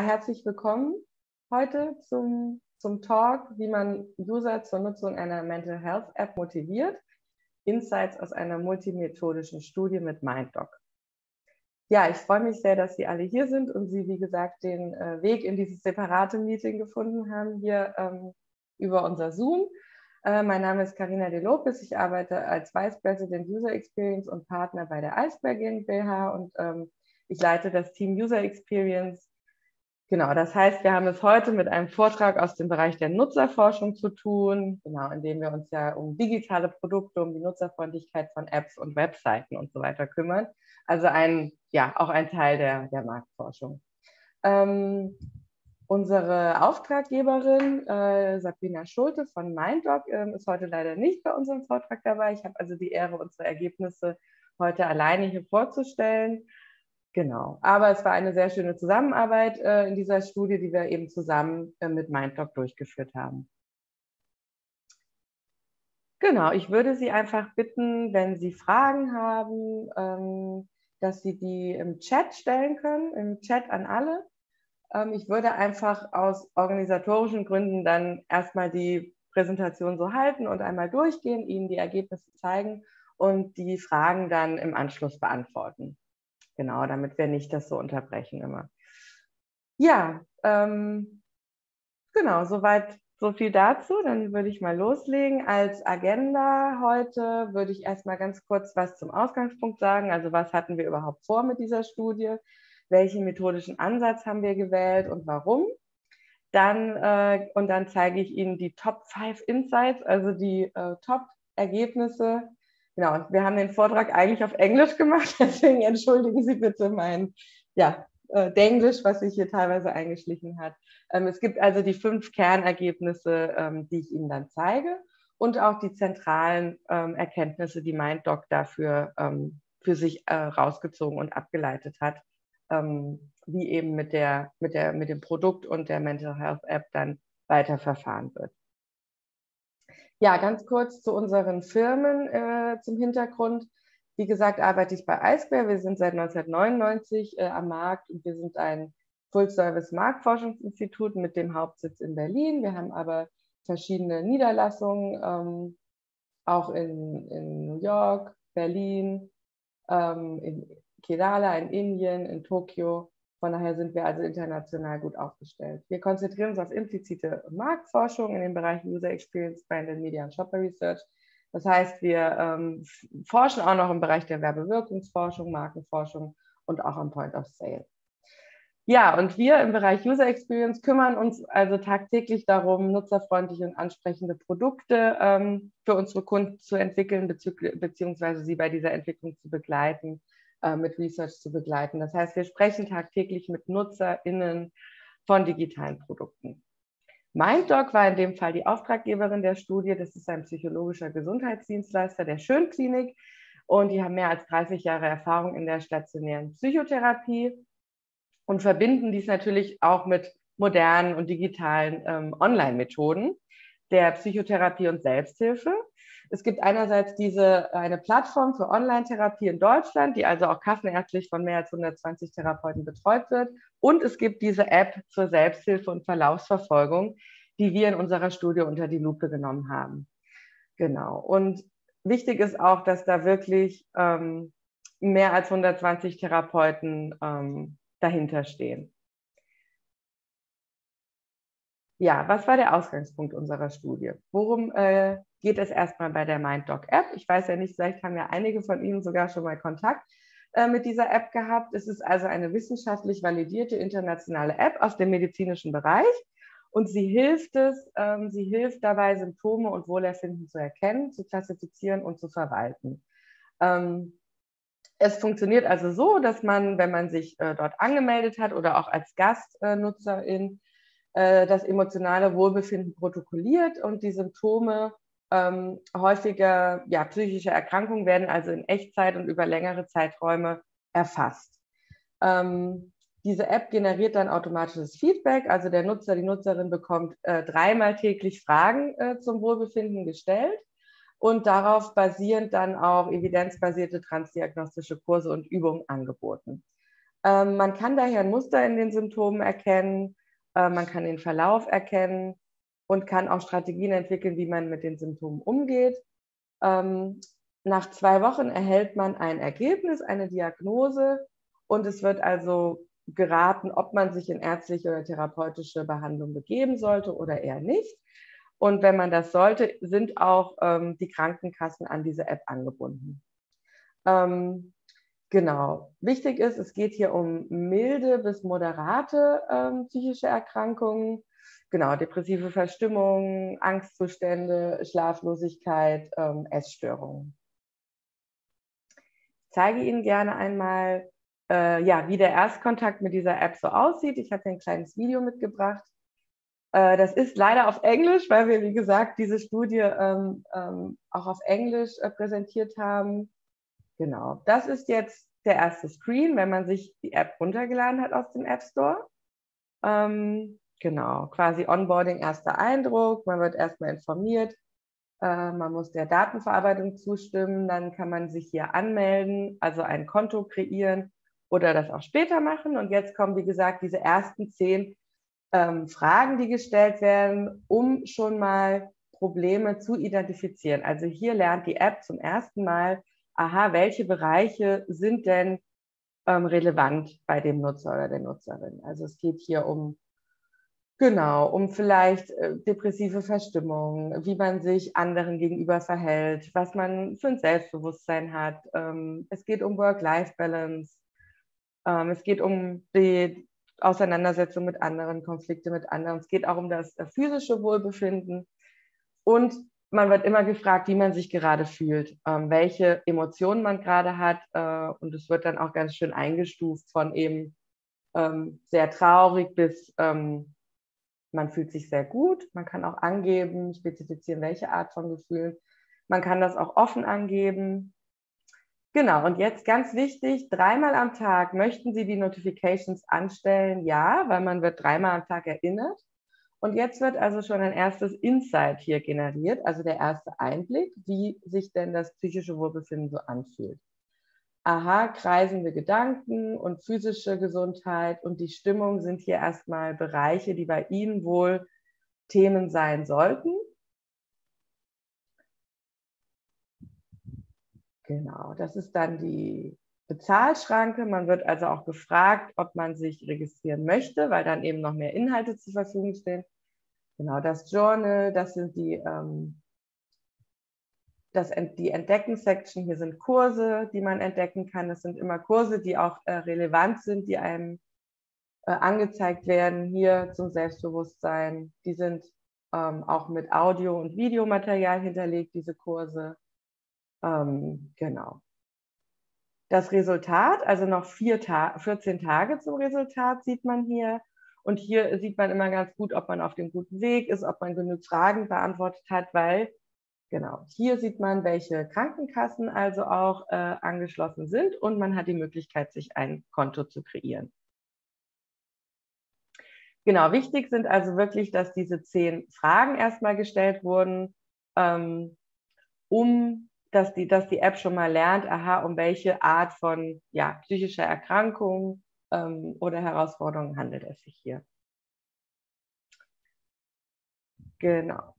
herzlich willkommen heute zum Talk, wie man User zur Nutzung einer Mental Health App motiviert. Insights aus einer multimethodischen Studie mit MindDoc. Ja, ich freue mich sehr, dass Sie alle hier sind und Sie, wie gesagt, den Weg in dieses separate Meeting gefunden haben, hier über unser Zoom. Mein Name ist Carina de Lopez, ich arbeite als Vice President User Experience und Partner bei der Eisberg GmbH und ich leite das Team User Experience. Genau, das heißt, wir haben es heute mit einem Vortrag aus dem Bereich der Nutzerforschung zu tun, genau, in dem wir uns ja um digitale Produkte, um die Nutzerfreundlichkeit von Apps und Webseiten und so weiter kümmern. Also auch ein Teil der Marktforschung. Unsere Auftraggeberin Sabrina Schulte von MindDoc ist heute leider nicht bei unserem Vortrag dabei. Ich habe also die Ehre, unsere Ergebnisse heute alleine hier vorzustellen. Genau, aber es war eine sehr schöne Zusammenarbeit in dieser Studie, die wir eben zusammen mit MindDoc durchgeführt haben. Genau, ich würde Sie einfach bitten, wenn Sie Fragen haben, dass Sie die im Chat stellen können, im Chat an alle. Ich würde einfach aus organisatorischen Gründen dann erstmal die Präsentation so halten und einmal durchgehen, Ihnen die Ergebnisse zeigen und die Fragen dann im Anschluss beantworten. Genau, damit wir nicht das so unterbrechen immer. Ja, genau, soweit so viel dazu. Dann würde ich mal loslegen. Als Agenda heute würde ich erstmal ganz kurz was zum Ausgangspunkt sagen. Also was hatten wir überhaupt vor mit dieser Studie? Welchen methodischen Ansatz haben wir gewählt und warum? Dann zeige ich Ihnen die Top 5 Insights, also die Top-Ergebnisse. Genau, wir haben den Vortrag eigentlich auf Englisch gemacht, deswegen entschuldigen Sie bitte mein Denglisch, was sich hier teilweise eingeschlichen hat. Es gibt also die 5 Kernergebnisse, die ich Ihnen dann zeige und auch die zentralen Erkenntnisse, die MindDoc dafür für sich rausgezogen und abgeleitet hat, wie eben mit dem Produkt und der Mental Health App dann weiterverfahren wird. Ja, ganz kurz zu unseren Firmen zum Hintergrund. Wie gesagt, arbeite ich bei Eisberg. Wir sind seit 1999 am Markt und wir sind ein Full-Service-Marktforschungsinstitut mit dem Hauptsitz in Berlin. Wir haben aber verschiedene Niederlassungen, auch in New York, Berlin, in Kerala, in Indien, in Tokio. Von daher sind wir also international gut aufgestellt. Wir konzentrieren uns auf implizite Marktforschung in den Bereichen User Experience, Brand and Media und Shopper Research. Das heißt, wir forschen auch noch im Bereich der Werbewirkungsforschung, Markenforschung und auch am Point of Sale. Ja, und wir im Bereich User Experience kümmern uns also tagtäglich darum, nutzerfreundliche und ansprechende Produkte für unsere Kunden zu entwickeln, beziehungsweise sie bei dieser Entwicklung zu begleiten, mit Research zu begleiten. Das heißt, wir sprechen tagtäglich mit NutzerInnen von digitalen Produkten. MindDoc war in dem Fall die Auftraggeberin der Studie. Das ist ein psychologischer Gesundheitsdienstleister der Schönklinik und die haben mehr als 30 Jahre Erfahrung in der stationären Psychotherapie und verbinden dies natürlich auch mit modernen und digitalen Online-Methoden der Psychotherapie und Selbsthilfe. Es gibt einerseits eine Plattform für Online-Therapie in Deutschland, die also auch kassenärztlich von mehr als 120 Therapeuten betreut wird. Und es gibt diese App zur Selbsthilfe und Verlaufsverfolgung, die wir in unserer Studie unter die Lupe genommen haben. Genau. Und wichtig ist auch, dass da wirklich mehr als 120 Therapeuten dahinter stehen. Ja, was war der Ausgangspunkt unserer Studie? Worum geht es erstmal bei der MindDoc App? Ich weiß ja nicht, vielleicht haben ja einige von Ihnen sogar schon mal Kontakt mit dieser App gehabt. Es ist also eine wissenschaftlich validierte internationale App aus dem medizinischen Bereich und sie hilft dabei, Symptome und Wohlerfinden zu erkennen, zu klassifizieren und zu verwalten. Es funktioniert also so, dass man, wenn man sich dort angemeldet hat oder auch als Gastnutzerin, das emotionale Wohlbefinden protokolliert und die Symptome häufiger psychischer Erkrankungen werden also in Echtzeit und über längere Zeiträume erfasst. Diese App generiert dann automatisches Feedback, also der Nutzer, die Nutzerin bekommt 3-mal täglich Fragen zum Wohlbefinden gestellt und darauf basierend dann auch evidenzbasierte transdiagnostische Kurse und Übungen angeboten. Man kann daher ein Muster in den Symptomen erkennen, man kann den Verlauf erkennen und kann auch Strategien entwickeln, wie man mit den Symptomen umgeht. Nach 2 Wochen erhält man ein Ergebnis, eine Diagnose, und es wird also geraten, ob man sich in ärztliche oder therapeutische Behandlung begeben sollte oder eher nicht. Und wenn man das sollte, sind auch die Krankenkassen an diese App angebunden. Genau. Wichtig ist, es geht hier um milde bis moderate psychische Erkrankungen. Genau, depressive Verstimmungen, Angstzustände, Schlaflosigkeit, Essstörungen. Ich zeige Ihnen gerne einmal, ja, wie der Erstkontakt mit dieser App so aussieht. Ich habe hier ein kleines Video mitgebracht. Das ist leider auf Englisch, weil wir, wie gesagt, diese Studie auch auf Englisch präsentiert haben. Genau, das ist jetzt der erste Screen, wenn man sich die App runtergeladen hat aus dem App Store. Genau, quasi Onboarding, erster Eindruck. Man wird erstmal informiert. Man muss der Datenverarbeitung zustimmen. Dann kann man sich hier anmelden, also ein Konto kreieren oder das auch später machen. Und jetzt kommen, wie gesagt, diese ersten 10 Fragen, die gestellt werden, um schon mal Probleme zu identifizieren. Also hier lernt die App zum ersten Mal, aha, welche Bereiche sind denn relevant bei dem Nutzer oder der Nutzerin. Also es geht hier um, genau, um vielleicht depressive Verstimmung, wie man sich anderen gegenüber verhält, was man für ein Selbstbewusstsein hat. Es geht um Work-Life-Balance. Es geht um die Auseinandersetzung mit anderen, Konflikte mit anderen. Es geht auch um das physische Wohlbefinden. Und man wird immer gefragt, wie man sich gerade fühlt, welche Emotionen man gerade hat. Und es wird dann auch ganz schön eingestuft von eben sehr traurig bis man fühlt sich sehr gut. Man kann auch angeben, spezifizieren, welche Art von Gefühlen. Man kann das auch offen angeben. Genau, und jetzt ganz wichtig, 3-mal am Tag möchten Sie die Notifications anstellen? Ja, weil man wird 3-mal am Tag erinnert. Und jetzt wird also schon ein erstes Insight hier generiert, also der erste Einblick, wie sich denn das psychische Wohlbefinden so anfühlt. Aha, kreisende Gedanken und physische Gesundheit und die Stimmung sind hier erstmal Bereiche, die bei Ihnen wohl Themen sein sollten. Genau, das ist dann die Bezahlschranke. Man wird also auch gefragt, ob man sich registrieren möchte, weil dann eben noch mehr Inhalte zur Verfügung stehen. Genau, das Journal, das sind die Entdecken-Section. Hier sind Kurse, die man entdecken kann. Das sind immer Kurse, die auch relevant sind, die einem angezeigt werden. Hier zum Selbstbewusstsein. Die sind auch mit Audio- und Videomaterial hinterlegt, diese Kurse. Genau. Das Resultat, also noch 14 Tage zum Resultat sieht man hier. Und hier sieht man immer ganz gut, ob man auf dem guten Weg ist, ob man genug Fragen beantwortet hat, weil, genau, hier sieht man, welche Krankenkassen also auch angeschlossen sind und man hat die Möglichkeit, sich ein Konto zu kreieren. Genau, wichtig sind also wirklich, dass diese 10 Fragen erstmal gestellt wurden, dass die App schon mal lernt, aha, um welche Art von psychischer Erkrankung oder Herausforderungen handelt es sich hier. Genau.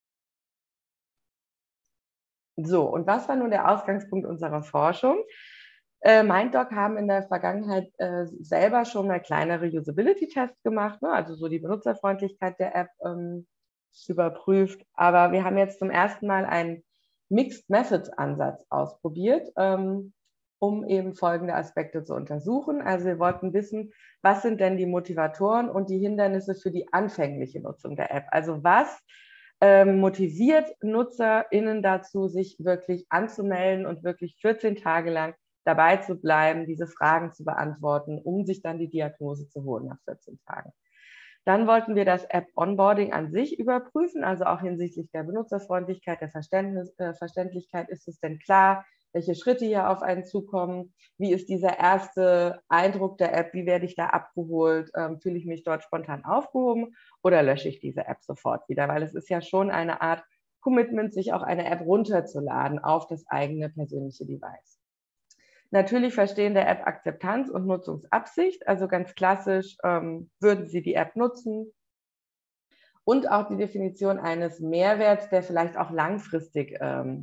So, und was war nun der Ausgangspunkt unserer Forschung? MindDoc haben in der Vergangenheit selber schon mal kleinere Usability-Tests gemacht, ne? Also so die Benutzerfreundlichkeit der App überprüft. Aber wir haben jetzt zum ersten Mal einen Mixed-Methods-Ansatz ausprobiert, um eben folgende Aspekte zu untersuchen. Also wir wollten wissen, was sind denn die Motivatoren und die Hindernisse für die anfängliche Nutzung der App? Also was motiviert NutzerInnen dazu, sich wirklich anzumelden und wirklich 14 Tage lang dabei zu bleiben, diese Fragen zu beantworten, um sich dann die Diagnose zu holen nach 14 Tagen. Dann wollten wir das App-Onboarding an sich überprüfen, also auch hinsichtlich der Benutzerfreundlichkeit, der Verständlichkeit. Ist es denn klar, welche Schritte hier auf einen zukommen? Wie ist dieser erste Eindruck der App? Wie werde ich da abgeholt? Fühle ich mich dort spontan aufgehoben oder lösche ich diese App sofort wieder? Weil es ist ja schon eine Art Commitment, sich auch eine App runterzuladen auf das eigene persönliche Device. Natürlich verstehen der App Akzeptanz und Nutzungsabsicht, also ganz klassisch würden Sie die App nutzen. Und auch die Definition eines Mehrwerts, der vielleicht auch langfristig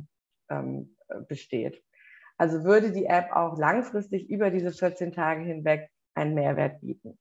besteht. Also würde die App auch langfristig über diese 14 Tage hinweg einen Mehrwert bieten.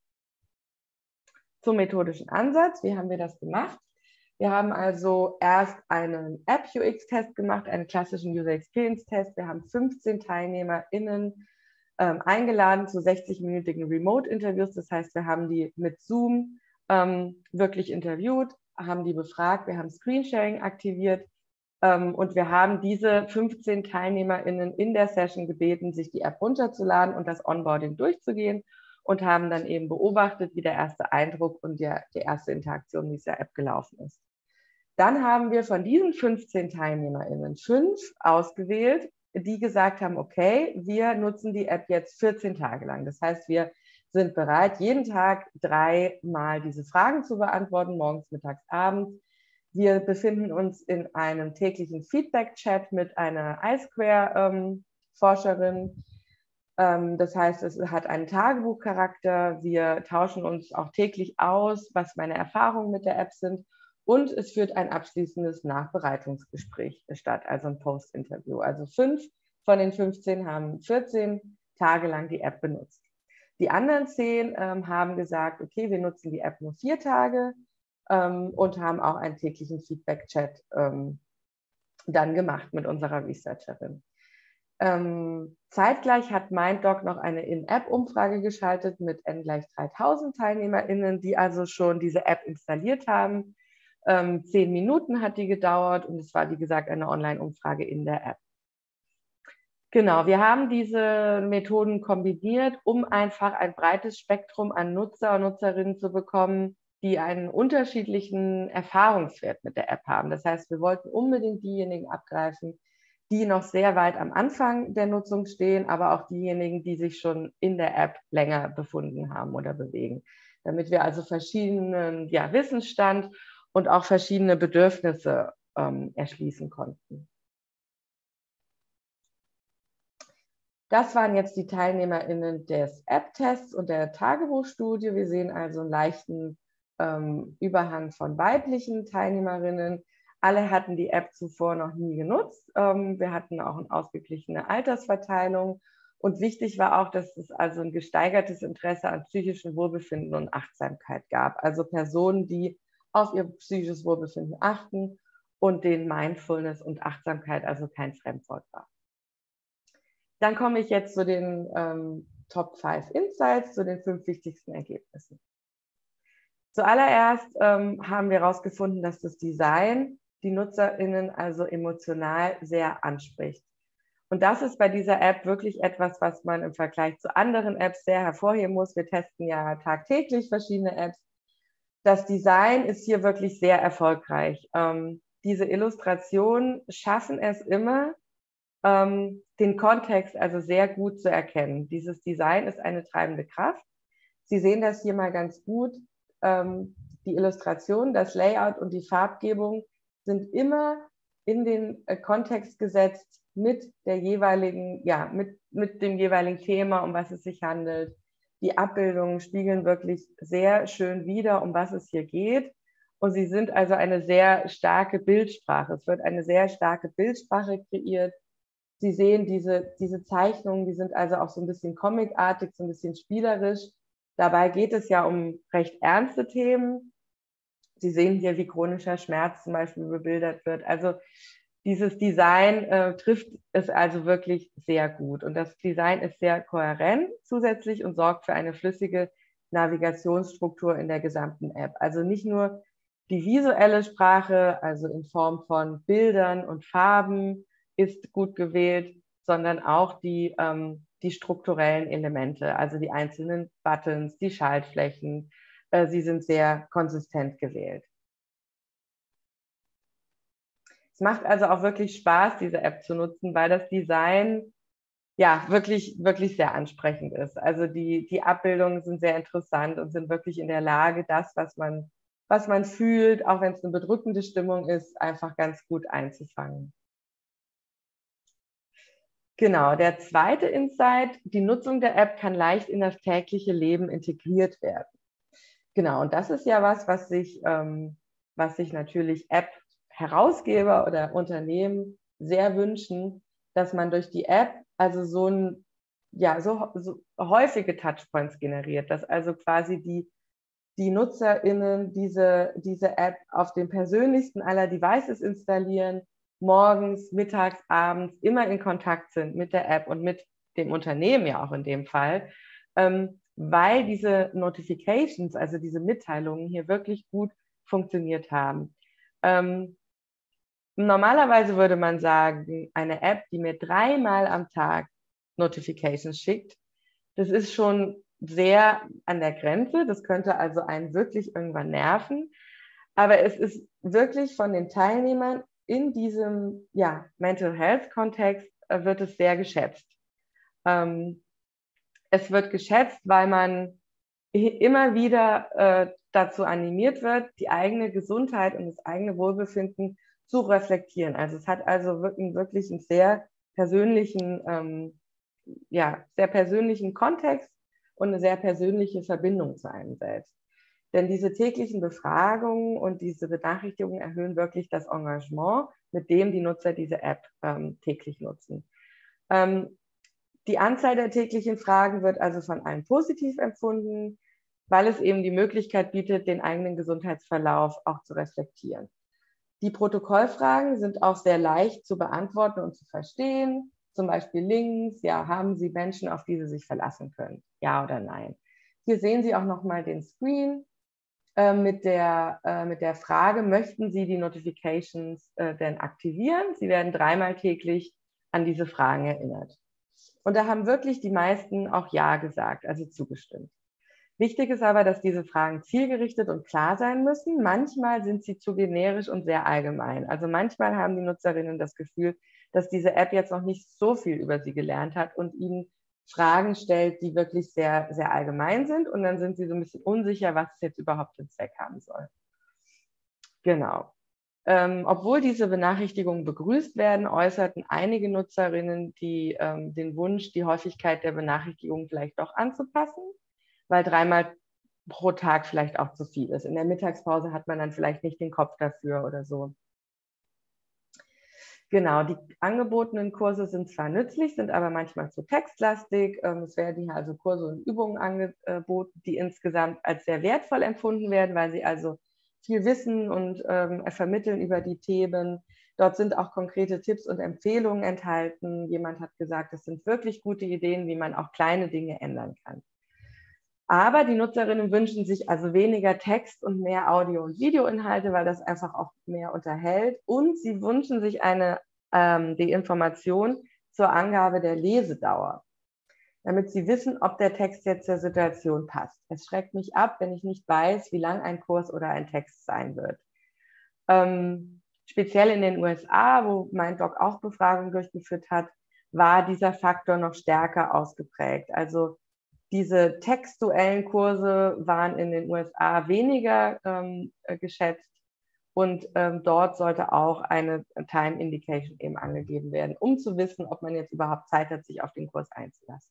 Zum methodischen Ansatz, wie haben wir das gemacht? Wir haben also erst einen App-UX-Test gemacht, einen klassischen User-Experience-Test. Wir haben 15 TeilnehmerInnen eingeladen zu 60-minütigen Remote-Interviews. Das heißt, wir haben die mit Zoom wirklich interviewt, haben die befragt, wir haben Screensharing aktiviert und wir haben diese 15 TeilnehmerInnen in der Session gebeten, sich die App runterzuladen und das Onboarding durchzugehen und haben dann eben beobachtet, wie der erste Eindruck und die erste Interaktion mit dieser App gelaufen ist. Dann haben wir von diesen 15 TeilnehmerInnen 5 ausgewählt, die gesagt haben, okay, wir nutzen die App jetzt 14 Tage lang. Das heißt, wir sind bereit, jeden Tag 3-mal diese Fragen zu beantworten, morgens, mittags, abends. Wir befinden uns in einem täglichen Feedback-Chat mit einer iSquare-Forscherin. Das heißt, es hat einen Tagebuchcharakter. Wir tauschen uns auch täglich aus, was meine Erfahrungen mit der App sind. Und es führt ein abschließendes Nachbereitungsgespräch statt, also ein Post-Interview. Also 5 von den 15 haben 14 Tage lang die App benutzt. Die anderen 10 haben gesagt, okay, wir nutzen die App nur 4 Tage und haben auch einen täglichen Feedback-Chat dann gemacht mit unserer Researcherin. Zeitgleich hat MindDoc noch eine In-App-Umfrage geschaltet mit n = 3000 TeilnehmerInnen, die also schon diese App installiert haben. 10 Minuten hat die gedauert und es war, wie gesagt, eine Online-Umfrage in der App. Genau, wir haben diese Methoden kombiniert, um einfach ein breites Spektrum an Nutzer und Nutzerinnen zu bekommen, die einen unterschiedlichen Erfahrungswert mit der App haben. Das heißt, wir wollten unbedingt diejenigen abgreifen, die noch sehr weit am Anfang der Nutzung stehen, aber auch diejenigen, die sich schon in der App länger befunden haben oder bewegen. Damit wir also verschiedenen Wissensstand und auch verschiedene Bedürfnisse erschließen konnten. Das waren jetzt die TeilnehmerInnen des App-Tests und der Tagebuchstudie. Wir sehen also einen leichten Überhang von weiblichen TeilnehmerInnen. Alle hatten die App zuvor noch nie genutzt. Wir hatten auch eine ausgeglichene Altersverteilung. Und wichtig war auch, dass es also ein gesteigertes Interesse an psychischem Wohlbefinden und Achtsamkeit gab. Also Personen, die auf ihr psychisches Wohlbefinden achten und denen Mindfulness und Achtsamkeit also kein Fremdwort war. Dann komme ich jetzt zu den Top 5 Insights, zu den 5 wichtigsten Ergebnissen. Zuallererst haben wir herausgefunden, dass das Design die NutzerInnen also emotional sehr anspricht. Und das ist bei dieser App wirklich etwas, was man im Vergleich zu anderen Apps sehr hervorheben muss. Wir testen ja tagtäglich verschiedene Apps. Das Design ist hier wirklich sehr erfolgreich. Diese Illustrationen schaffen es immer, den Kontext also sehr gut zu erkennen. Dieses Design ist eine treibende Kraft. Sie sehen das hier mal ganz gut. Die Illustration, das Layout und die Farbgebung sind immer in den Kontext gesetzt mit der jeweiligen, mit dem jeweiligen Thema, um was es sich handelt. Die Abbildungen spiegeln wirklich sehr schön wider, um was es hier geht. Und sie sind also eine sehr starke Bildsprache. Es wird eine sehr starke Bildsprache kreiert. Sie sehen diese Zeichnungen, die sind also auch so ein bisschen comicartig, so ein bisschen spielerisch. Dabei geht es ja um recht ernste Themen. Sie sehen hier, wie chronischer Schmerz zum Beispiel bebildert wird. Also dieses Design trifft es also wirklich sehr gut. Und das Design ist sehr kohärent zusätzlich und sorgt für eine flüssige Navigationsstruktur in der gesamten App. Also nicht nur die visuelle Sprache, also in Form von Bildern und Farben, ist gut gewählt, sondern auch die strukturellen Elemente, also die einzelnen Buttons, die Schaltflächen. Sie sind sehr konsistent gewählt. Es macht also auch wirklich Spaß, diese App zu nutzen, weil das Design ja wirklich, wirklich sehr ansprechend ist. Also die Abbildungen sind sehr interessant und sind wirklich in der Lage, das, was man fühlt, auch wenn es eine bedrückende Stimmung ist, einfach ganz gut einzufangen. Genau, der zweite Insight, die Nutzung der App kann leicht in das tägliche Leben integriert werden. Genau, und das ist ja was sich natürlich App-Herausgeber oder Unternehmen sehr wünschen, dass man durch die App also so häufige Touchpoints generiert, dass also quasi die NutzerInnen diese App auf den persönlichsten aller Devices installieren, morgens, mittags, abends immer in Kontakt sind mit der App und mit dem Unternehmen ja auch in dem Fall, weil diese Notifications, also diese Mitteilungen hier wirklich gut funktioniert haben. Normalerweise würde man sagen, eine App, die mir 3-mal am Tag Notifications schickt, das ist schon sehr an der Grenze. Das könnte also einen wirklich irgendwann nerven. Aber es ist wirklich von den Teilnehmern in diesem Mental Health Kontext wird es sehr geschätzt. Es wird geschätzt, weil man immer wieder dazu animiert wird, die eigene Gesundheit und das eigene Wohlbefinden zu reflektieren. Also es hat also wirklich einen sehr persönlichen, sehr persönlichen Kontext und eine sehr persönliche Verbindung zu einem selbst. Denn diese täglichen Befragungen und diese Benachrichtigungen erhöhen wirklich das Engagement, mit dem die Nutzer diese App täglich nutzen. Die Anzahl der täglichen Fragen wird also von allen positiv empfunden, weil es eben die Möglichkeit bietet, den eigenen Gesundheitsverlauf auch zu reflektieren. Die Protokollfragen sind auch sehr leicht zu beantworten und zu verstehen. Zum Beispiel Links, haben Sie Menschen, auf die Sie sich verlassen können? Ja oder nein? Hier sehen Sie auch nochmal den Screen mit der Frage, möchten Sie die Notifications denn aktivieren? Sie werden 3-mal täglich an diese Fragen erinnert. Und da haben wirklich die meisten auch Ja gesagt, also zugestimmt. Wichtig ist aber, dass diese Fragen zielgerichtet und klar sein müssen. Manchmal sind sie zu generisch und sehr allgemein. Also manchmal haben die Nutzerinnen das Gefühl, dass diese App jetzt noch nicht so viel über sie gelernt hat und ihnen Fragen stellt, die wirklich sehr, sehr allgemein sind. Und dann sind sie so ein bisschen unsicher, was es jetzt überhaupt für einen Zweck haben soll. Genau. Obwohl diese Benachrichtigungen begrüßt werden, äußerten einige Nutzerinnen den Wunsch, die Häufigkeit der Benachrichtigungen vielleicht doch anzupassen, weil 3-mal pro Tag vielleicht auch zu viel ist. In der Mittagspause hat man dann vielleicht nicht den Kopf dafür oder so. Genau, die angebotenen Kurse sind zwar nützlich, sind aber manchmal zu textlastig. Es werden hier also Kurse und Übungen angeboten, die insgesamt als sehr wertvoll empfunden werden, weil sie also viel wissen und vermitteln über die Themen. Dort sind auch konkrete Tipps und Empfehlungen enthalten. Jemand hat gesagt, es sind wirklich gute Ideen, wie man auch kleine Dinge ändern kann. Aber die Nutzerinnen wünschen sich also weniger Text und mehr Audio- und Videoinhalte, weil das einfach auch mehr unterhält. Und sie wünschen sich die Information zur Angabe der Lesedauer, damit sie wissen, ob der Text jetzt zur Situation passt. Es schreckt mich ab, wenn ich nicht weiß, wie lang ein Kurs oder ein Text sein wird. Speziell in den USA, wo Minddoc auch Befragungen durchgeführt hat, war dieser Faktor noch stärker ausgeprägt. Also diese textuellen Kurse waren in den USA weniger geschätzt und dort sollte auch eine Time Indication eben angegeben werden, um zu wissen, ob man jetzt überhaupt Zeit hat, sich auf den Kurs einzulassen.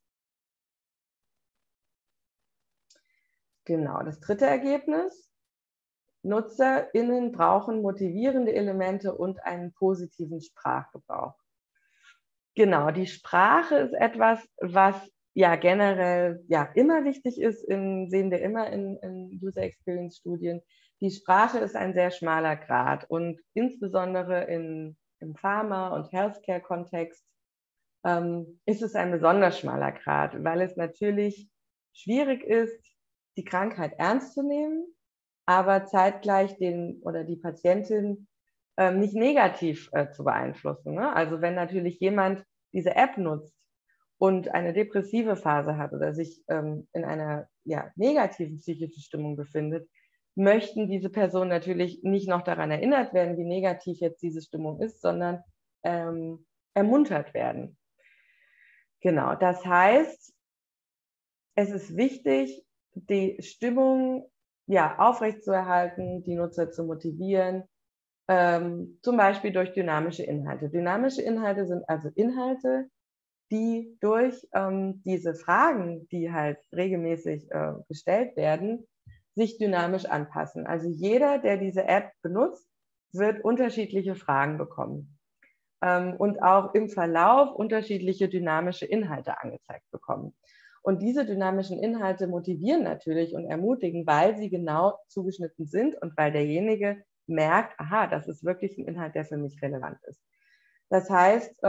Genau, das dritte Ergebnis. NutzerInnen brauchen motivierende Elemente und einen positiven Sprachgebrauch. Genau, die Sprache ist etwas, was generell immer wichtig ist, sehen wir immer in User Experience Studien. Die Sprache ist ein sehr schmaler Grat und insbesondere im Pharma- und Healthcare-Kontext ist es ein besonders schmaler Grat, weil es natürlich schwierig ist, die Krankheit ernst zu nehmen, aber zeitgleich die Patientin nicht negativ zu beeinflussen. Ne? Also wenn natürlich jemand diese App nutzt und eine depressive Phase hat oder sich in einer negativen psychischen Stimmung befindet, möchten diese Personen natürlich nicht noch daran erinnert werden, wie negativ jetzt diese Stimmung ist, sondern ermuntert werden. Genau, das heißt, es ist wichtig, die Stimmung aufrechtzuerhalten, die Nutzer zu motivieren, zum Beispiel durch dynamische Inhalte. Dynamische Inhalte sind also Inhalte, die durch diese Fragen, die halt regelmäßig gestellt werden, sich dynamisch anpassen. Also jeder, der diese App benutzt, wird unterschiedliche Fragen bekommen und auch im Verlauf unterschiedliche dynamische Inhalte angezeigt bekommen. Und diese dynamischen Inhalte motivieren natürlich und ermutigen, weil sie genau zugeschnitten sind und weil derjenige merkt, aha, das ist wirklich ein Inhalt, der für mich relevant ist. Das heißt,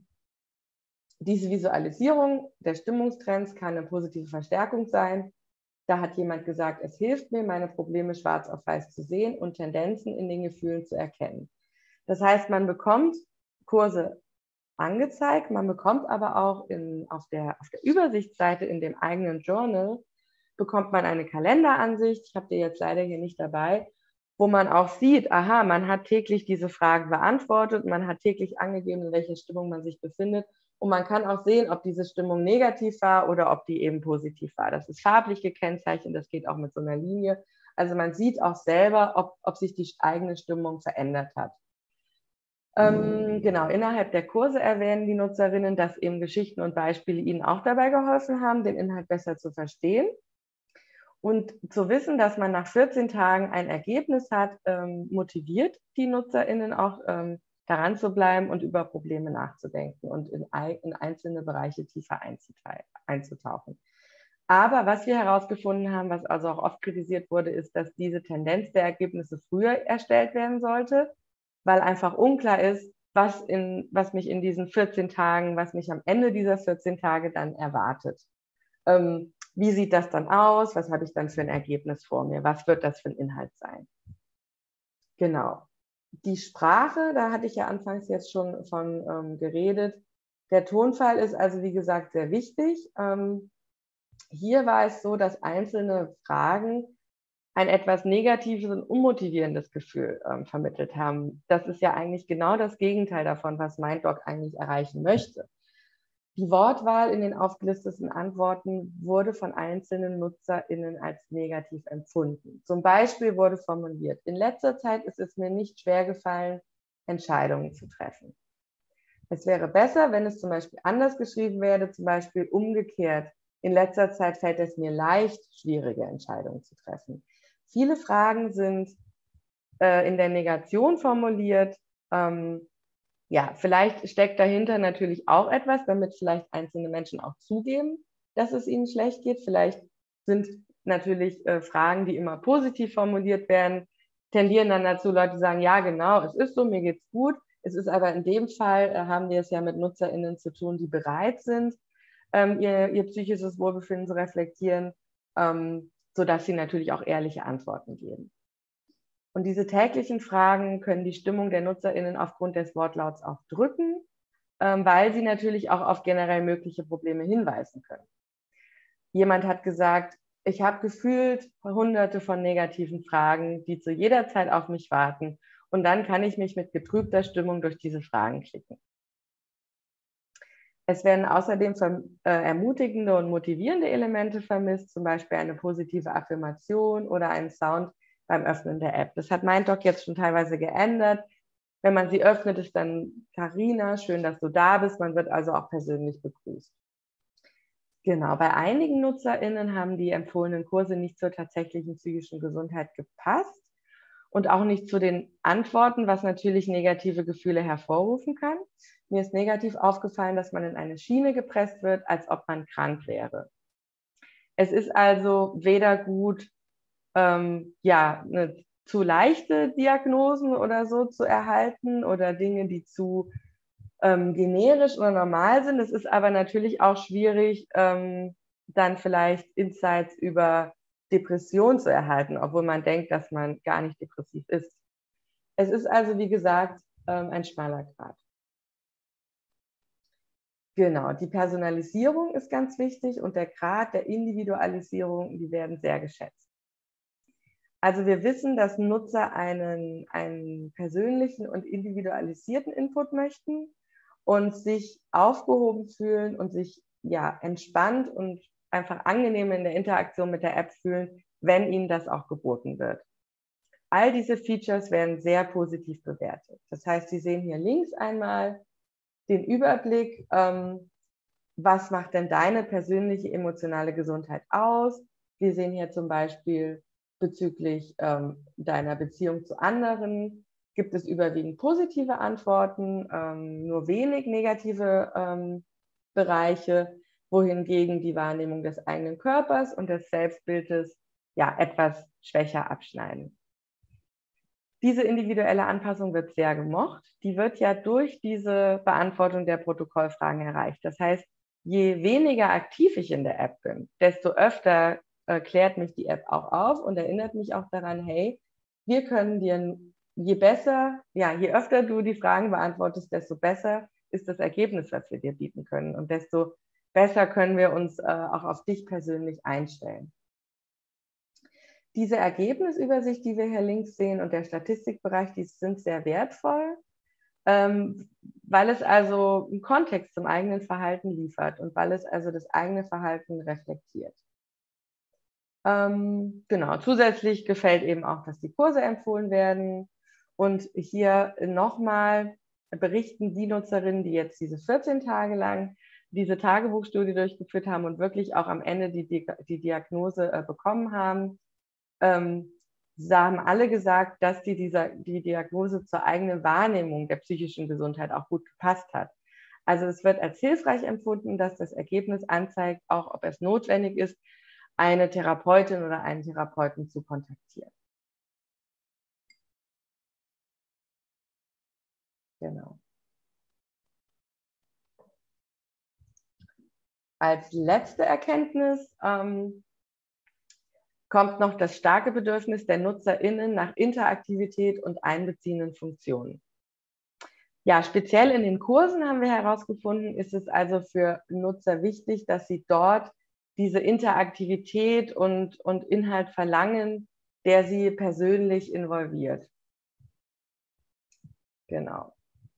diese Visualisierung der Stimmungstrends kann eine positive Verstärkung sein. Da hat jemand gesagt, es hilft mir, meine Probleme schwarz auf weiß zu sehen und Tendenzen in den Gefühlen zu erkennen. Das heißt, man bekommt Kurse angezeigt, man bekommt aber auch auf der Übersichtsseite in dem eigenen Journal, bekommt man eine Kalenderansicht, ich habe die jetzt leider hier nicht dabei, wo man auch sieht, aha, man hat täglich diese Fragen beantwortet, man hat täglich angegeben, in welcher Stimmung man sich befindet und man kann auch sehen, ob diese Stimmung negativ war oder ob die eben positiv war. Das ist farblich gekennzeichnet, das geht auch mit so einer Linie. Also man sieht auch selber, ob sich die eigene Stimmung verändert hat. Genau, innerhalb der Kurse erwähnen die Nutzerinnen, dass eben Geschichten und Beispiele ihnen auch dabei geholfen haben, den Inhalt besser zu verstehen. Und zu wissen, dass man nach 14 Tagen ein Ergebnis hat, motiviert die NutzerInnen auch daran zu bleiben und über Probleme nachzudenken und in einzelne Bereiche tiefer einzutauchen. Aber was wir herausgefunden haben, was also auch oft kritisiert wurde, ist, dass diese Tendenz der Ergebnisse früher erstellt werden sollte, weil einfach unklar ist, was mich in diesen 14 Tagen, was mich am Ende dieser 14 Tage dann erwartet. Wie sieht das dann aus? Was habe ich dann für ein Ergebnis vor mir? Was wird das für ein Inhalt sein? Genau. Die Sprache, da hatte ich ja anfangs jetzt schon von geredet. Der Tonfall ist also, wie gesagt, sehr wichtig. Hier war es so, dass einzelne Fragen ein etwas negatives und unmotivierendes Gefühl vermittelt haben. Das ist ja eigentlich genau das Gegenteil davon, was MindDoc eigentlich erreichen möchte. Die Wortwahl in den aufgelisteten Antworten wurde von einzelnen NutzerInnen als negativ empfunden. Zum Beispiel wurde formuliert: In letzter Zeit ist es mir nicht schwer gefallen, Entscheidungen zu treffen. Es wäre besser, wenn es zum Beispiel anders geschrieben werde, zum Beispiel umgekehrt. In letzter Zeit fällt es mir leicht, schwierige Entscheidungen zu treffen. Viele Fragen sind in der Negation formuliert. Ja, vielleicht steckt dahinter natürlich auch etwas, damit vielleicht einzelne Menschen auch zugeben, dass es ihnen schlecht geht. Vielleicht sind natürlich Fragen, die immer positiv formuliert werden, tendieren dann dazu, Leute sagen, ja genau, es ist so, mir geht's gut. Es ist aber in dem Fall, haben wir es ja mit NutzerInnen zu tun, die bereit sind, ihr psychisches Wohlbefinden zu reflektieren, sodass sie natürlich auch ehrliche Antworten geben. Und diese täglichen Fragen können die Stimmung der NutzerInnen aufgrund des Wortlauts auch drücken, weil sie natürlich auch auf generell mögliche Probleme hinweisen können. Jemand hat gesagt, ich habe gefühlt hunderte von negativen Fragen, die zu jeder Zeit auf mich warten. Und dann kann ich mich mit getrübter Stimmung durch diese Fragen klicken. Es werden außerdem ermutigende und motivierende Elemente vermisst, zum Beispiel eine positive Affirmation oder einen Sound beim Öffnen der App. Das hat MindDoc jetzt schon teilweise geändert. Wenn man sie öffnet, ist dann Carina, schön, dass du da bist. Man wird also auch persönlich begrüßt. Genau, bei einigen NutzerInnen haben die empfohlenen Kurse nicht zur tatsächlichen psychischen Gesundheit gepasst und auch nicht zu den Antworten, was natürlich negative Gefühle hervorrufen kann. Mir ist negativ aufgefallen, dass man in eine Schiene gepresst wird, als ob man krank wäre. Es ist also weder gut, ja, eine zu leichte Diagnosen oder so zu erhalten oder Dinge, die zu generisch oder normal sind. Es ist aber natürlich auch schwierig, dann vielleicht Insights über Depression zu erhalten, obwohl man denkt, dass man gar nicht depressiv ist. Es ist also, wie gesagt, ein schmaler Grat. Genau, die Personalisierung ist ganz wichtig und der Grad der Individualisierung, die werden sehr geschätzt. Also wir wissen, dass Nutzer einen persönlichen und individualisierten Input möchten und sich aufgehoben fühlen und sich ja entspannt und einfach angenehm in der Interaktion mit der App fühlen, wenn ihnen das auch geboten wird. All diese Features werden sehr positiv bewertet. Das heißt, Sie sehen hier links einmal den Überblick was macht denn deine persönliche emotionale Gesundheit aus? Wir sehen hier zum Beispiel bezüglich deiner Beziehung zu anderen, gibt es überwiegend positive Antworten, nur wenig negative Bereiche, wohingegen die Wahrnehmung des eigenen Körpers und des Selbstbildes ja etwas schwächer abschneiden. Diese individuelle Anpassung wird sehr gemocht. Die wird ja durch diese Beantwortung der Protokollfragen erreicht. Das heißt, je weniger aktiv ich in der App bin, desto öfter klärt mich die App auch auf und erinnert mich auch daran, hey, wir können dir, je öfter du die Fragen beantwortest, desto besser ist das Ergebnis, was wir dir bieten können. Und desto besser können wir uns auch auf dich persönlich einstellen. Diese Ergebnisübersicht, die wir hier links sehen und der Statistikbereich, die sind sehr wertvoll, weil es also einen Kontext zum eigenen Verhalten liefert und weil es also das eigene Verhalten reflektiert. Genau, zusätzlich gefällt eben auch, dass die Kurse empfohlen werden. Und hier nochmal berichten die Nutzerinnen, die jetzt diese 14 Tage lang diese Tagebuchstudie durchgeführt haben und wirklich auch am Ende die Diagnose bekommen haben, sie haben alle gesagt, dass die Diagnose zur eigenen Wahrnehmung der psychischen Gesundheit auch gut gepasst hat. Also es wird als hilfreich empfunden, dass das Ergebnis anzeigt, auch ob es notwendig ist, eine Therapeutin oder einen Therapeuten zu kontaktieren. Genau. Als letzte Erkenntnis kommt noch das starke Bedürfnis der NutzerInnen nach Interaktivität und einbeziehenden Funktionen. Ja, speziell in den Kursen haben wir herausgefunden, ist es also für Nutzer wichtig, dass sie dort diese Interaktivität und Inhalt verlangen, der sie persönlich involviert. Genau.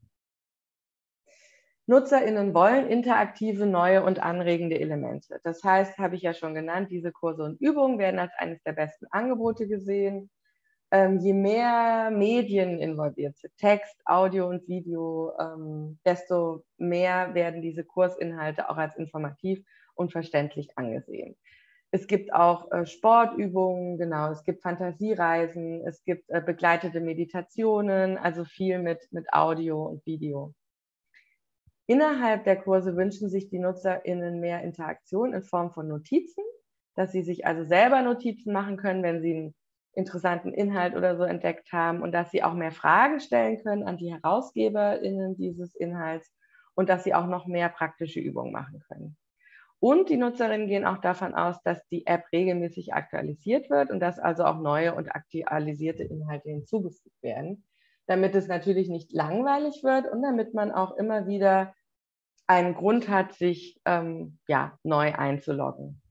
NutzerInnen wollen interaktive, neue und anregende Elemente. Das heißt, habe ich ja schon genannt, diese Kurse und Übungen werden als eines der besten Angebote gesehen. Je mehr Medien involviert sind, Text, Audio und Video, desto mehr werden diese Kursinhalte auch als informativ und verständlich angesehen. Es gibt auch Sportübungen, genau, es gibt Fantasiereisen, es gibt begleitete Meditationen, also viel mit Audio und Video. Innerhalb der Kurse wünschen sich die NutzerInnen mehr Interaktion in Form von Notizen, dass sie sich also selber Notizen machen können, wenn sie einen interessanten Inhalt oder so entdeckt haben und dass sie auch mehr Fragen stellen können an die HerausgeberInnen dieses Inhalts und dass sie auch noch mehr praktische Übungen machen können. Und die Nutzerinnen gehen auch davon aus, dass die App regelmäßig aktualisiert wird und dass also auch neue und aktualisierte Inhalte hinzugefügt werden, damit es natürlich nicht langweilig wird und damit man auch immer wieder einen Grund hat, sich neu einzuloggen.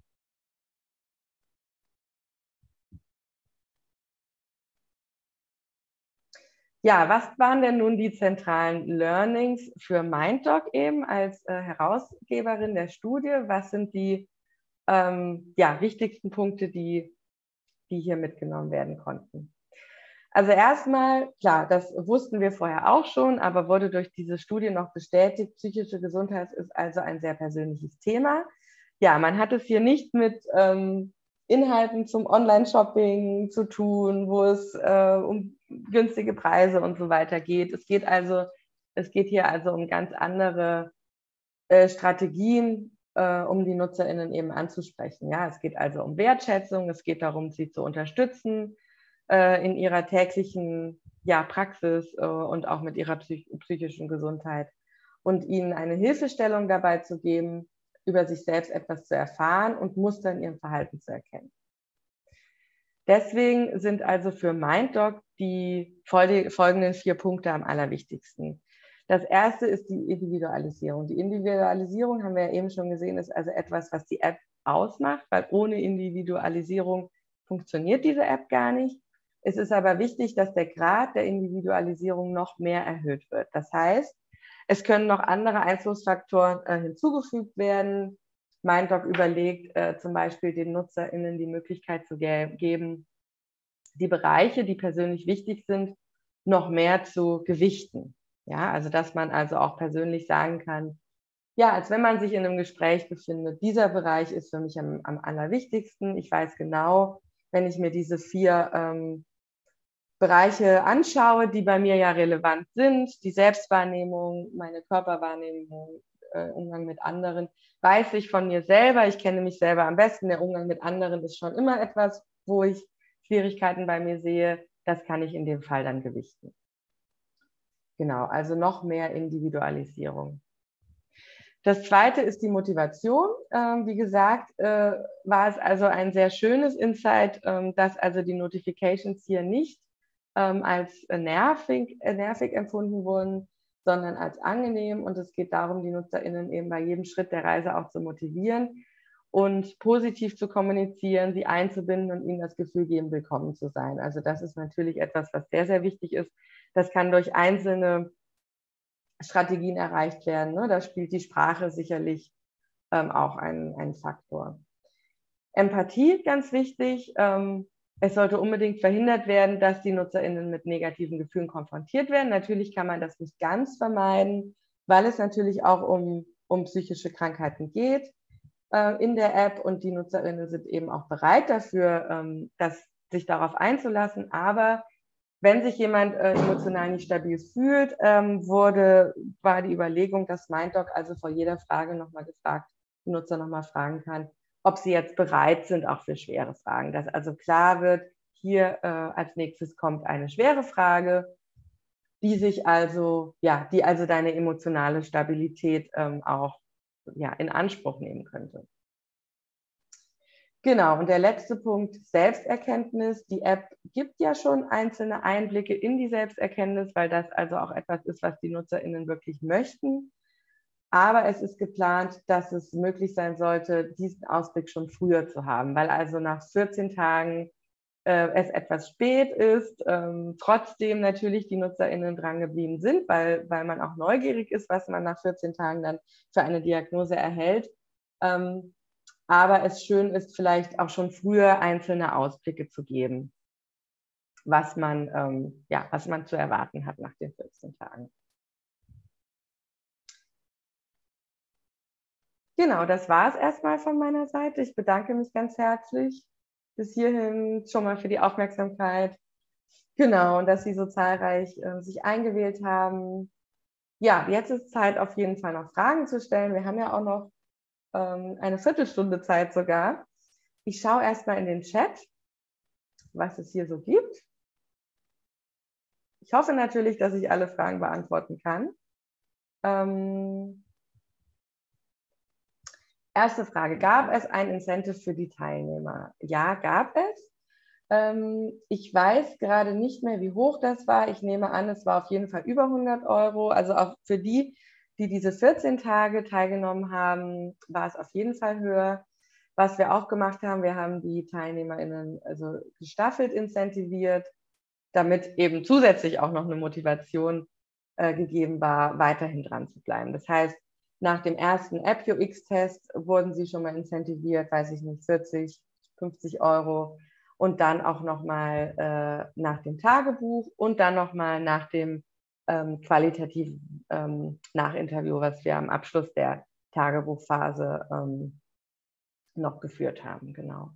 Ja, was waren denn nun die zentralen Learnings für MindDoc eben als Herausgeberin der Studie? Was sind die wichtigsten Punkte, die hier mitgenommen werden konnten? Also erstmal, klar, das wussten wir vorher auch schon, aber wurde durch diese Studie noch bestätigt, psychische Gesundheit ist also ein sehr persönliches Thema. Ja, man hat es hier nicht mit Inhalten zum Online-Shopping zu tun, wo es um günstige Preise und so weiter geht. Es geht hier also um ganz andere Strategien, um die NutzerInnen eben anzusprechen. Ja, es geht also um Wertschätzung, es geht darum, sie zu unterstützen in ihrer täglichen Praxis und auch mit ihrer psychischen Gesundheit und ihnen eine Hilfestellung dabei zu geben, über sich selbst etwas zu erfahren und Muster in ihrem Verhalten zu erkennen. Deswegen sind also für MindDoc die folgenden 4 Punkte am allerwichtigsten. Das erste ist die Individualisierung. Die Individualisierung, haben wir ja eben schon gesehen, ist also etwas, was die App ausmacht, weil ohne Individualisierung funktioniert diese App gar nicht. Es ist aber wichtig, dass der Grad der Individualisierung noch mehr erhöht wird. Das heißt, es können noch andere Einflussfaktoren hinzugefügt werden. MindDoc überlegt zum Beispiel den NutzerInnen die Möglichkeit zu geben, die Bereiche, die persönlich wichtig sind, noch mehr zu gewichten. Ja, also dass man also auch persönlich sagen kann, ja, als wenn man sich in einem Gespräch befindet. Dieser Bereich ist für mich am allerwichtigsten. Ich weiß genau, wenn ich mir diese 4 Bereiche anschaue, die bei mir ja relevant sind, die Selbstwahrnehmung, meine Körperwahrnehmung, Umgang mit anderen, weiß ich von mir selber, ich kenne mich selber am besten, der Umgang mit anderen ist schon immer etwas, wo ich Schwierigkeiten bei mir sehe, das kann ich in dem Fall dann gewichten. Genau, also noch mehr Individualisierung. Das zweite ist die Motivation. Wie gesagt, war es also ein sehr schönes Insight, dass also die Notifications hier nicht als nervig empfunden wurden, sondern als angenehm. Und es geht darum, die NutzerInnen eben bei jedem Schritt der Reise auch zu motivieren und positiv zu kommunizieren, sie einzubinden und ihnen das Gefühl geben, willkommen zu sein. Also das ist natürlich etwas, was sehr, sehr wichtig ist. Das kann durch einzelne Strategien erreicht werden. Ne? Da spielt die Sprache sicherlich auch ein Faktor. Empathie, ganz wichtig. Es sollte unbedingt verhindert werden, dass die NutzerInnen mit negativen Gefühlen konfrontiert werden. Natürlich kann man das nicht ganz vermeiden, weil es natürlich auch um psychische Krankheiten geht in der App und die NutzerInnen sind eben auch bereit dafür, sich darauf einzulassen. Aber wenn sich jemand emotional nicht stabil fühlt, war die Überlegung, dass MindDoc also vor jeder Frage nochmal gefragt, die Nutzer nochmal fragen kann, ob sie jetzt bereit sind, auch für schwere Fragen. Dass also klar wird, hier als nächstes kommt eine schwere Frage, die also deine emotionale Stabilität auch in Anspruch nehmen könnte. Genau, und der letzte Punkt, Selbsterkenntnis. Die App gibt ja schon einzelne Einblicke in die Selbsterkenntnis, weil das also auch etwas ist, was die NutzerInnen wirklich möchten. Aber es ist geplant, dass es möglich sein sollte, diesen Ausblick schon früher zu haben, weil also nach 14 Tagen es etwas spät ist, trotzdem natürlich die NutzerInnen dran geblieben sind, weil man auch neugierig ist, was man nach 14 Tagen dann für eine Diagnose erhält. Aber es schön ist, vielleicht auch schon früher einzelne Ausblicke zu geben, was man zu erwarten hat nach den 14 Tagen. Genau, das war es erstmal von meiner Seite. Ich bedanke mich ganz herzlich bis hierhin schon mal für die Aufmerksamkeit. Genau, und dass Sie so zahlreich sich eingewählt haben. Ja, jetzt ist Zeit, auf jeden Fall noch Fragen zu stellen. Wir haben ja auch noch eine Viertelstunde Zeit sogar. Ich schaue erstmal in den Chat, was es hier so gibt. Ich hoffe natürlich, dass ich alle Fragen beantworten kann. Erste Frage, gab es ein Incentive für die Teilnehmer? Ja, gab es. Ich weiß gerade nicht mehr, wie hoch das war. Ich nehme an, es war auf jeden Fall über 100 €. Also auch für die diese 14 Tage teilgenommen haben, war es auf jeden Fall höher. Was wir auch gemacht haben, wir haben die TeilnehmerInnen also gestaffelt incentiviert, damit eben zusätzlich auch noch eine Motivation gegeben war, weiterhin dran zu bleiben. Das heißt, nach dem ersten App-UX-Test wurden sie schon mal incentiviert, weiß ich nicht, 40, 50 € und dann auch nochmal nach dem Tagebuch und dann nochmal nach dem qualitativen Nachinterview, was wir am Abschluss der Tagebuchphase noch geführt haben. Genau.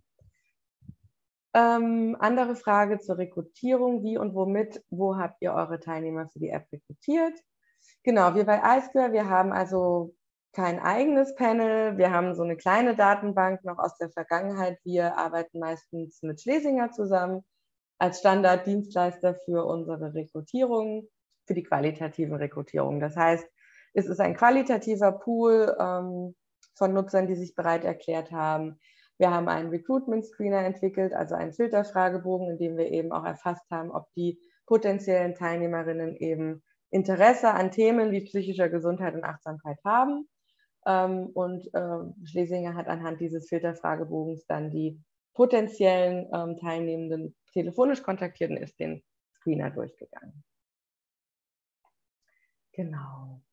Andere Frage zur Rekrutierung. Wie und wo habt ihr eure Teilnehmer für die App rekrutiert? Genau, wir bei iSquare, wir haben also kein eigenes Panel. Wir haben so eine kleine Datenbank noch aus der Vergangenheit. Wir arbeiten meistens mit Schlesinger zusammen als Standarddienstleister für unsere Rekrutierungen, für die qualitativen Rekrutierungen. Das heißt, es ist ein qualitativer Pool von Nutzern, die sich bereit erklärt haben. Wir haben einen Recruitment Screener entwickelt, also einen Filterfragebogen, in dem wir eben auch erfasst haben, ob die potenziellen Teilnehmerinnen eben Interesse an Themen wie psychischer Gesundheit und Achtsamkeit haben. Und Schlesinger hat anhand dieses Filterfragebogens dann die potenziellen Teilnehmenden telefonisch kontaktiert und ist den Screener durchgegangen. Genau.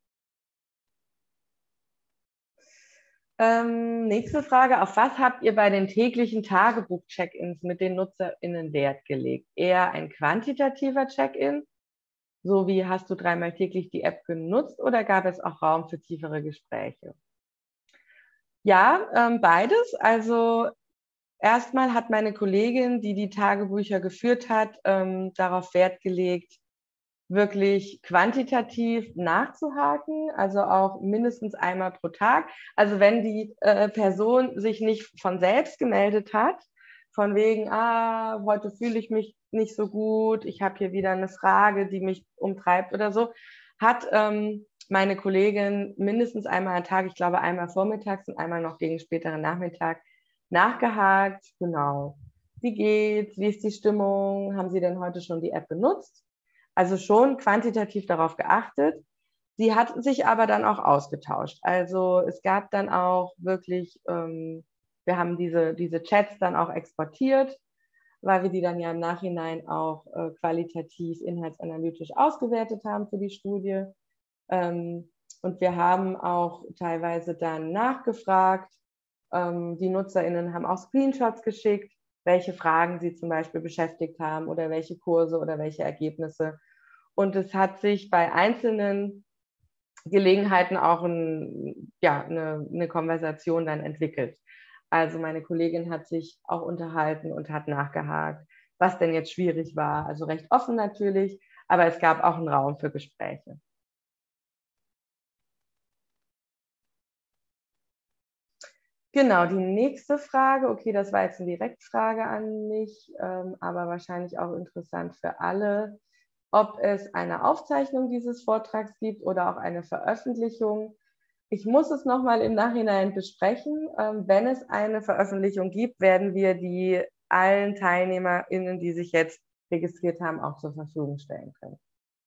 Nächste Frage, auf was habt ihr bei den täglichen Tagebuch-Check-ins mit den NutzerInnen Wert gelegt? Eher ein quantitativer Check-in So wie hast du dreimal täglich die App genutzt oder gab es auch Raum für tiefere Gespräche? Ja, beides. Also erstmal hat meine Kollegin, die die Tagebücher geführt hat, darauf Wert gelegt, wirklich quantitativ nachzuhaken, also auch mindestens einmal pro Tag. Also wenn die Person sich nicht von selbst gemeldet hat, von wegen, heute fühle ich mich nicht so gut, ich habe hier wieder eine Frage, die mich umtreibt oder so, hat meine Kollegin mindestens einmal am Tag, ich glaube einmal vormittags und einmal noch gegen späteren Nachmittag, nachgehakt. Genau. Wie geht's? Wie ist die Stimmung? Haben Sie denn heute schon die App benutzt? Also schon quantitativ darauf geachtet. Sie hat sich aber dann auch ausgetauscht. Also es gab dann auch wirklich, wir haben diese Chats dann auch exportiert, weil wir die dann ja im Nachhinein auch qualitativ, inhaltsanalytisch ausgewertet haben für die Studie. Und wir haben auch teilweise dann nachgefragt. Die NutzerInnen haben auch Screenshots geschickt, welche Fragen sie zum Beispiel beschäftigt haben oder welche Kurse oder welche Ergebnisse. Und es hat sich bei einzelnen Gelegenheiten auch eine Konversation dann entwickelt. Also meine Kollegin hat sich auch unterhalten und hat nachgehakt, was denn jetzt schwierig war. Also recht offen natürlich, aber es gab auch einen Raum für Gespräche. Genau, die nächste Frage, okay, das war jetzt eine Direktfrage an mich, aber wahrscheinlich auch interessant für alle, ob es eine Aufzeichnung dieses Vortrags gibt oder auch eine Veröffentlichung. Ich muss es nochmal im Nachhinein besprechen. Wenn es eine Veröffentlichung gibt, werden wir die allen TeilnehmerInnen, die sich jetzt registriert haben, auch zur Verfügung stellen können.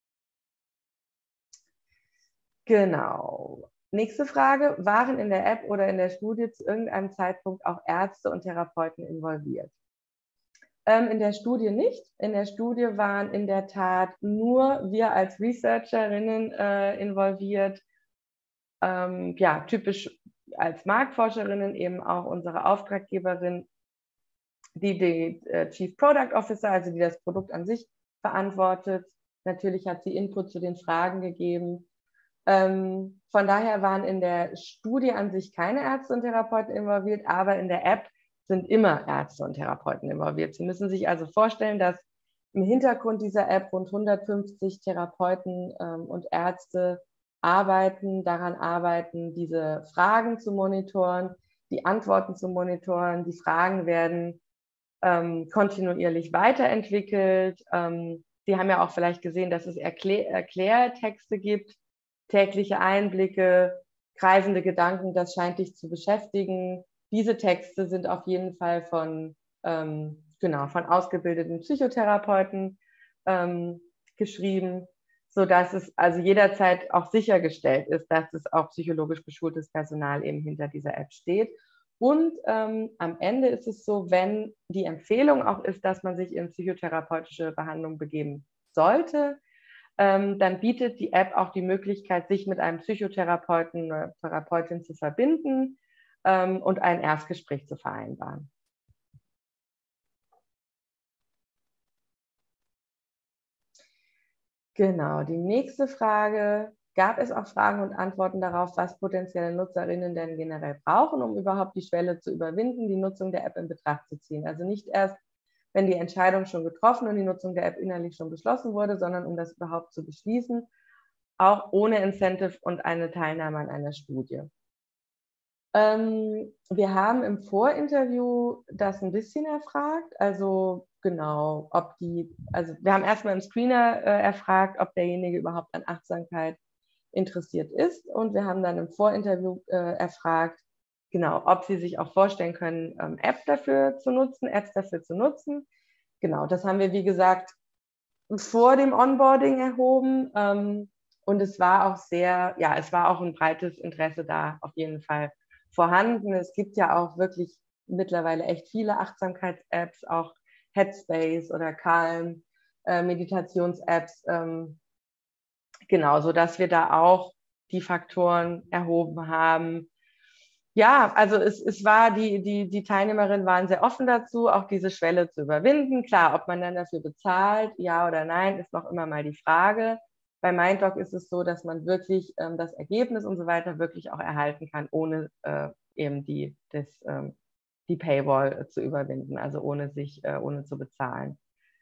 Genau. Nächste Frage. Waren in der App oder in der Studie zu irgendeinem Zeitpunkt auch Ärzte und Therapeuten involviert? In der Studie nicht. In der Studie waren in der Tat nur wir als Researcherinnen involviert. Ja, typisch als Marktforscherinnen eben auch unsere Auftraggeberin, die Chief Product Officer, also die das Produkt an sich verantwortet. Natürlich hat sie Input zu den Fragen gegeben. Von daher waren in der Studie an sich keine Ärzte und Therapeuten involviert, aber in der App sind immer Ärzte und Therapeuten involviert. Sie müssen sich also vorstellen, dass im Hintergrund dieser App rund 150 Therapeuten und Ärzte daran arbeiten, diese Fragen zu monitoren, die Antworten zu monitoren. Die Fragen werden kontinuierlich weiterentwickelt. Sie haben ja auch vielleicht gesehen, dass es Erklärtexte gibt, tägliche Einblicke, kreisende Gedanken, das scheint dich zu beschäftigen. Diese Texte sind auf jeden Fall von ausgebildeten Psychotherapeuten geschrieben, sodass es also jederzeit auch sichergestellt ist, dass es auch psychologisch geschultes Personal eben hinter dieser App steht. Und am Ende ist es so, wenn die Empfehlung auch ist, dass man sich in psychotherapeutische Behandlung begeben sollte, dann bietet die App auch die Möglichkeit, sich mit einem Psychotherapeuten oder Therapeutin zu verbinden und ein Erstgespräch zu vereinbaren. Genau, die nächste Frage. Gab es auch Fragen und Antworten darauf, was potenzielle Nutzerinnen denn generell brauchen, um überhaupt die Schwelle zu überwinden, die Nutzung der App in Betracht zu ziehen? Also nicht erst, wenn die Entscheidung schon getroffen und die Nutzung der App innerlich schon beschlossen wurde, sondern um das überhaupt zu beschließen, auch ohne Incentive und eine Teilnahme an einer Studie. Wir haben im Vorinterview das ein bisschen erfragt, also genau, also wir haben erstmal im Screener erfragt, ob derjenige überhaupt an Achtsamkeit interessiert ist, und wir haben dann im Vorinterview erfragt, genau, ob sie sich auch vorstellen können, Apps dafür zu nutzen. Genau, das haben wir, wie gesagt, vor dem Onboarding erhoben, und es war auch ein breites Interesse da auf jeden Fall vorhanden. Es gibt ja auch wirklich mittlerweile echt viele Achtsamkeits-Apps, auch Headspace oder Calm, Meditations-Apps, genau, sodass wir da auch die Faktoren erhoben haben. Ja, also es war, die Teilnehmerinnen waren sehr offen dazu, auch diese Schwelle zu überwinden. Klar, ob man dann dafür bezahlt, ja oder nein, ist noch immer mal die Frage. Bei MindDoc ist es so, dass man wirklich das Ergebnis und so weiter wirklich auch erhalten kann, ohne eben die Paywall zu überwinden, also ohne zu bezahlen.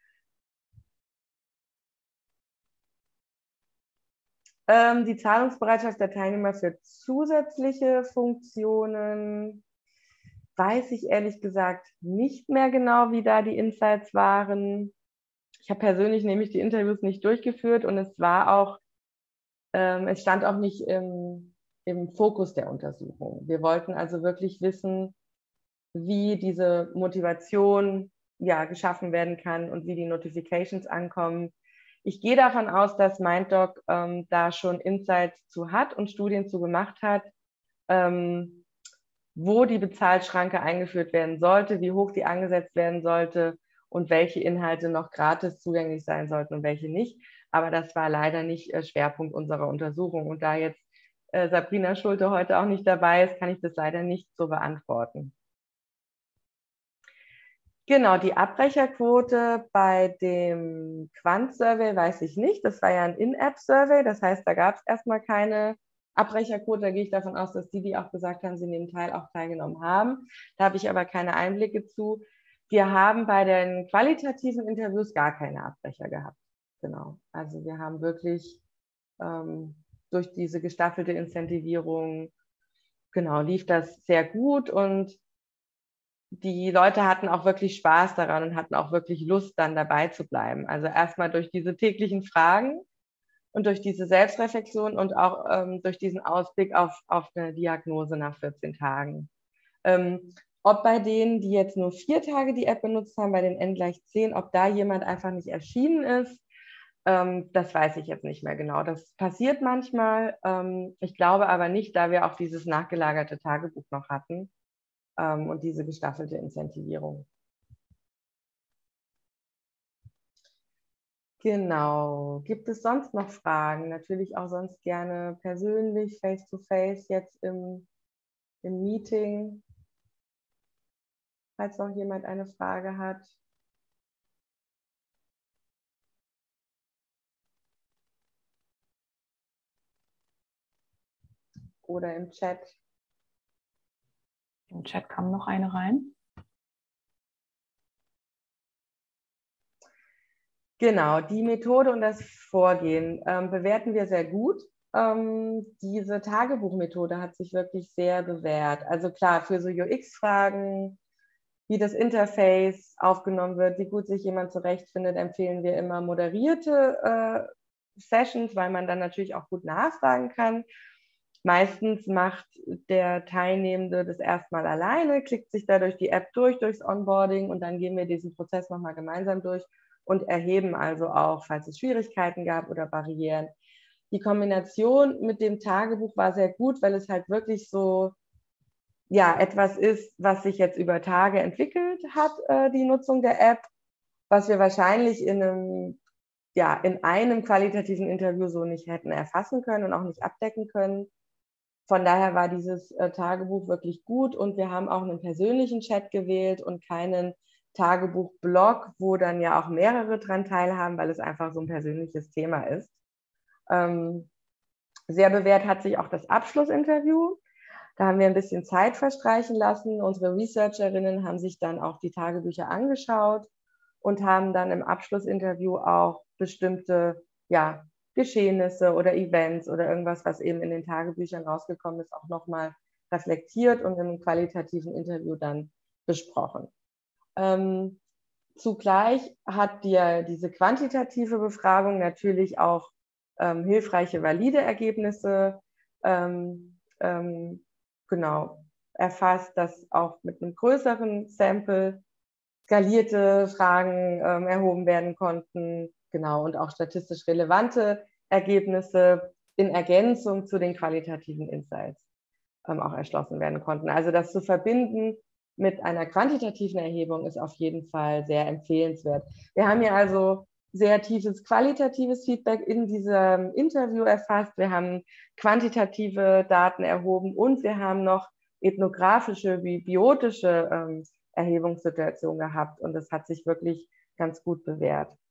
Die Zahlungsbereitschaft der Teilnehmer für zusätzliche Funktionen weiß ich ehrlich gesagt nicht mehr genau, wie da die Insights waren. Ich habe persönlich nämlich die Interviews nicht durchgeführt und es stand auch nicht im Fokus der Untersuchung. Wir wollten also wirklich wissen, wie diese Motivation ja geschaffen werden kann und wie die Notifications ankommen. Ich gehe davon aus, dass MindDoc da schon Insights zu hat und Studien zu gemacht hat, wo die Bezahlschranke eingeführt werden sollte, wie hoch die angesetzt werden sollte und welche Inhalte noch gratis zugänglich sein sollten und welche nicht. Aber das war leider nicht Schwerpunkt unserer Untersuchung. Und da jetzt Sabrina Schulte heute auch nicht dabei ist, kann ich das leider nicht so beantworten. Genau, die Abbrecherquote bei dem Quant-Survey weiß ich nicht. Das war ja ein In-App-Survey, das heißt, da gab es erstmal keine Abbrecherquote. Da gehe ich davon aus, dass die auch gesagt haben, sie nehmen teil, auch teilgenommen haben. Da habe ich aber keine Einblicke zu. Wir haben bei den qualitativen Interviews gar keine Abbrecher gehabt. Genau, also wir haben wirklich durch diese gestaffelte Incentivierung, genau, lief das sehr gut und die Leute hatten auch wirklich Spaß daran und hatten auch wirklich Lust, dann dabei zu bleiben. Also erstmal durch diese täglichen Fragen und durch diese Selbstreflexion und auch durch diesen Ausblick auf eine Diagnose nach 14 Tagen. Ob bei denen, die jetzt nur 4 Tage die App benutzt haben, bei den N=10, ob da jemand einfach nicht erschienen ist, das weiß ich jetzt nicht mehr genau. Das passiert manchmal. Ich glaube aber nicht, da wir auch dieses nachgelagerte Tagebuch noch hatten und diese gestaffelte Incentivierung. Genau. Gibt es sonst noch Fragen? Natürlich auch sonst gerne persönlich, face-to-face, jetzt im Meeting, falls noch jemand eine Frage hat. Oder im Chat. Im Chat kam noch eine rein. Genau, die Methode und das Vorgehen bewerten wir sehr gut. Diese Tagebuchmethode hat sich wirklich sehr bewährt. Also klar, für so UX-Fragen, wie das Interface aufgenommen wird, wie gut sich jemand zurechtfindet, empfehlen wir immer moderierte Sessions, weil man dann natürlich auch gut nachfragen kann. Meistens macht der Teilnehmende das erstmal alleine, klickt sich da durch die App durchs Onboarding und dann gehen wir diesen Prozess nochmal gemeinsam durch und erheben also auch, falls es Schwierigkeiten gab oder Barrieren. Die Kombination mit dem Tagebuch war sehr gut, weil es halt wirklich so ja, etwas ist, was sich jetzt über Tage entwickelt hat, die Nutzung der App, was wir wahrscheinlich in einem qualitativen Interview so nicht hätten erfassen können und auch nicht abdecken können. Von daher war dieses Tagebuch wirklich gut und wir haben auch einen persönlichen Chat gewählt und keinen Tagebuch-Blog, wo dann ja auch mehrere dran teilhaben, weil es einfach so ein persönliches Thema ist. Sehr bewährt hat sich auch das Abschlussinterview. Da haben wir ein bisschen Zeit verstreichen lassen. Unsere Researcherinnen haben sich dann auch die Tagebücher angeschaut und haben dann im Abschlussinterview auch bestimmte Geschehnisse oder Events oder irgendwas, was eben in den Tagebüchern rausgekommen ist, auch nochmal reflektiert und im qualitativen Interview dann besprochen. Zugleich hat diese quantitative Befragung natürlich auch hilfreiche, valide Ergebnisse erfasst, dass auch mit einem größeren Sample skalierte Fragen erhoben werden konnten, genau, und auch statistisch relevante Ergebnisse in Ergänzung zu den qualitativen Insights auch erschlossen werden konnten. Also das zu verbinden mit einer quantitativen Erhebung ist auf jeden Fall sehr empfehlenswert. Wir haben hier also sehr tiefes qualitatives Feedback in diesem Interview erfasst. Wir haben quantitative Daten erhoben und wir haben noch ethnografische wie biotische Erhebungssituation gehabt und das hat sich wirklich ganz gut bewährt.